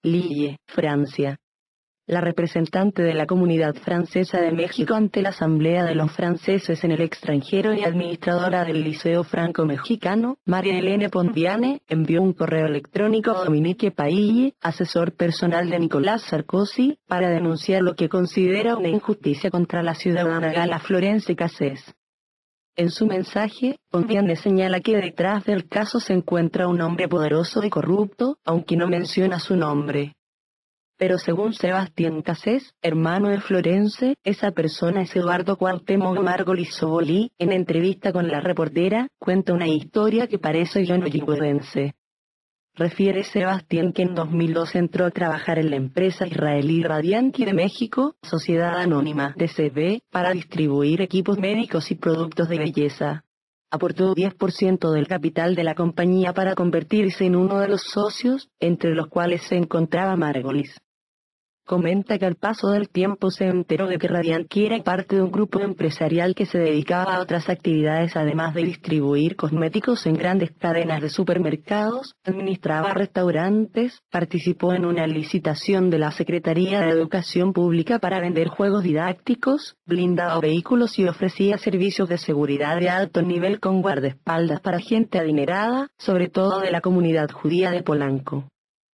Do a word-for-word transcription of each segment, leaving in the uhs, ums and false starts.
Lille, Francia. La representante de la Comunidad Francesa de México ante la Asamblea de los Franceses en el extranjero y administradora del Liceo Franco-Mexicano, María Helene Pondiane, envió un correo electrónico a Dominique Paille, asesor personal de Nicolas Sarkozy, para denunciar lo que considera una injusticia contra la ciudadana gala Florence Cassés. En su mensaje, Pondiane señala que detrás del caso se encuentra un hombre poderoso y corrupto, aunque no menciona su nombre. Pero según Sébastien Cassés, hermano de Florence, esa persona es Eduardo Cuauhtémoc Margolis Sobolí. En entrevista con la reportera, cuenta una historia que parece hollywoodense. Refiere Sébastien que en dos mil dos entró a trabajar en la empresa israelí Radianti de México, Sociedad Anónima D C B, para distribuir equipos médicos y productos de belleza. Aportó diez por ciento del capital de la compañía para convertirse en uno de los socios, entre los cuales se encontraba Margolis. Comenta que al paso del tiempo se enteró de que Radianti era parte de un grupo empresarial que se dedicaba a otras actividades además de distribuir cosméticos en grandes cadenas de supermercados, administraba restaurantes, participó en una licitación de la Secretaría de Educación Pública para vender juegos didácticos, blindaba vehículos y ofrecía servicios de seguridad de alto nivel con guardaespaldas para gente adinerada, sobre todo de la comunidad judía de Polanco.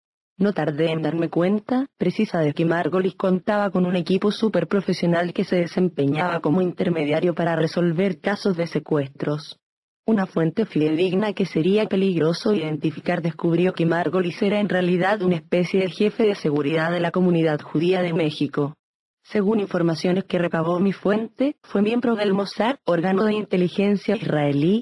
No tardé en darme cuenta, precisa, de que Margolis contaba con un equipo súper profesional que se desempeñaba como intermediario para resolver casos de secuestros. Una fuente fidedigna que sería peligroso identificar descubrió que Margolis era en realidad una especie de jefe de seguridad de la comunidad judía de México. Según informaciones que recabó mi fuente, fue miembro del Mossad, órgano de inteligencia israelí.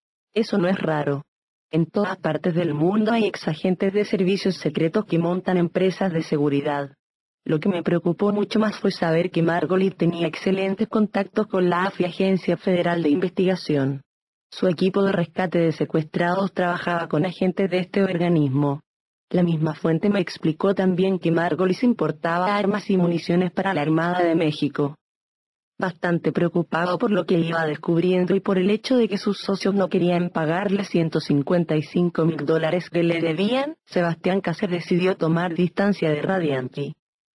Eso no es raro. En todas partes del mundo hay exagentes de servicios secretos que montan empresas de seguridad. Lo que me preocupó mucho más fue saber que Margolis tenía excelentes contactos con la A F I, Agencia Federal de Investigación. Su equipo de rescate de secuestrados trabajaba con agentes de este organismo. La misma fuente me explicó también que Margolis importaba armas y municiones para la Armada de México. Bastante preocupado por lo que iba descubriendo y por el hecho de que sus socios no querían pagarle ciento cincuenta y cinco mil dólares que le debían, Sébastien Cassés decidió tomar distancia de Radianti.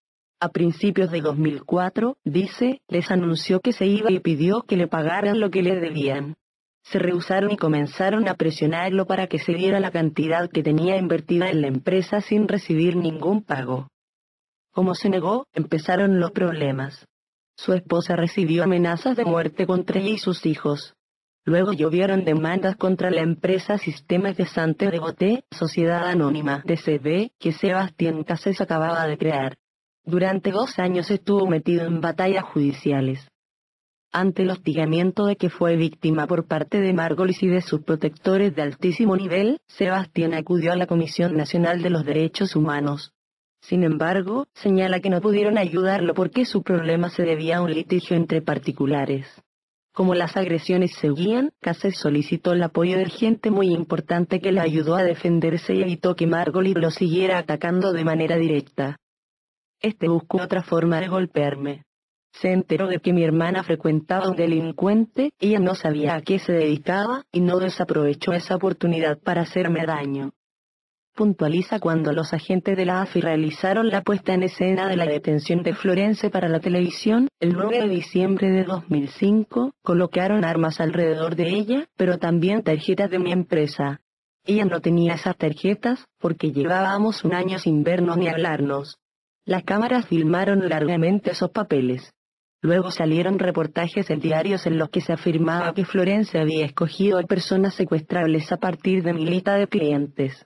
A principios de dos mil cuatro, dice, les anunció que se iba y pidió que le pagaran lo que le debían. Se rehusaron y comenzaron a presionarlo para que se diera la cantidad que tenía invertida en la empresa sin recibir ningún pago. Como se negó, empezaron los problemas. Su esposa recibió amenazas de muerte contra ella y sus hijos. Luego llovieron demandas contra la empresa Sistemas de Santé de Boté, Sociedad Anónima D C B, que Sébastien Cassés acababa de crear. Durante dos años estuvo metido en batallas judiciales. Ante el hostigamiento de que fue víctima por parte de Margolis y de sus protectores de altísimo nivel, Sébastien acudió a la Comisión Nacional de los Derechos Humanos. Sin embargo, señala que no pudieron ayudarlo porque su problema se debía a un litigio entre particulares. Como las agresiones seguían, Cassés solicitó el apoyo de gente muy importante que le ayudó a defenderse y evitó que Margolis lo siguiera atacando de manera directa. Este buscó otra forma de golpearme. Se enteró de que mi hermana frecuentaba a un delincuente, ella no sabía a qué se dedicaba, y no desaprovechó esa oportunidad para hacerme daño. Puntualiza cuando los agentes de la A F I realizaron la puesta en escena de la detención de Florence para la televisión, el nueve de diciembre de dos mil cinco, colocaron armas alrededor de ella, pero también tarjetas de mi empresa. Ella no tenía esas tarjetas, porque llevábamos un año sin vernos ni hablarnos. Las cámaras filmaron largamente esos papeles. Luego salieron reportajes en diarios en los que se afirmaba que Florence había escogido a personas secuestrables a partir de mi lista de clientes.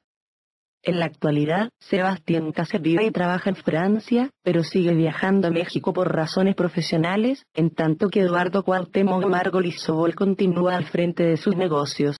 En la actualidad, Sébastien Cassés vive y trabaja en Francia, pero sigue viajando a México por razones profesionales, en tanto que Eduardo Cuauhtémoc Margolis Sobol continúa al frente de sus negocios.